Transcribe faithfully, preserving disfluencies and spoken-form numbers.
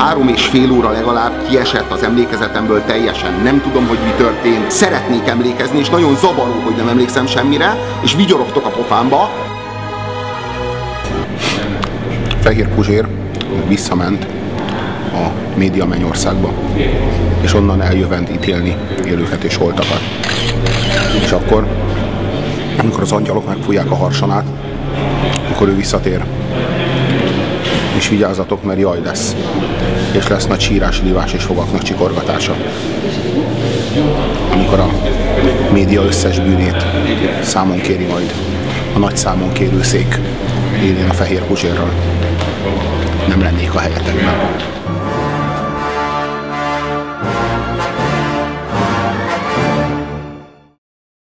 három és fél óra legalább kiesett az emlékezetemből teljesen. Nem tudom, hogy mi történt. Szeretnék emlékezni, és nagyon zavaró, hogy nem emlékszem semmire, és vigyorogtok a pofámba. Fehér Puzsér visszament a média mennyországba, és onnan eljövend ítélni élőket és holtakat. És akkor, amikor az angyalok megfújják a harsanát, akkor ő visszatér. És vigyázzatok, mert jaj lesz. És lesz nagy sírás, lívás és fogaknak csikorgatása. Amikor a média összes bűnét számon kéri majd a nagy számon kérőszék élén a Fehér Puzsérral. Nem lennék a helyetekben.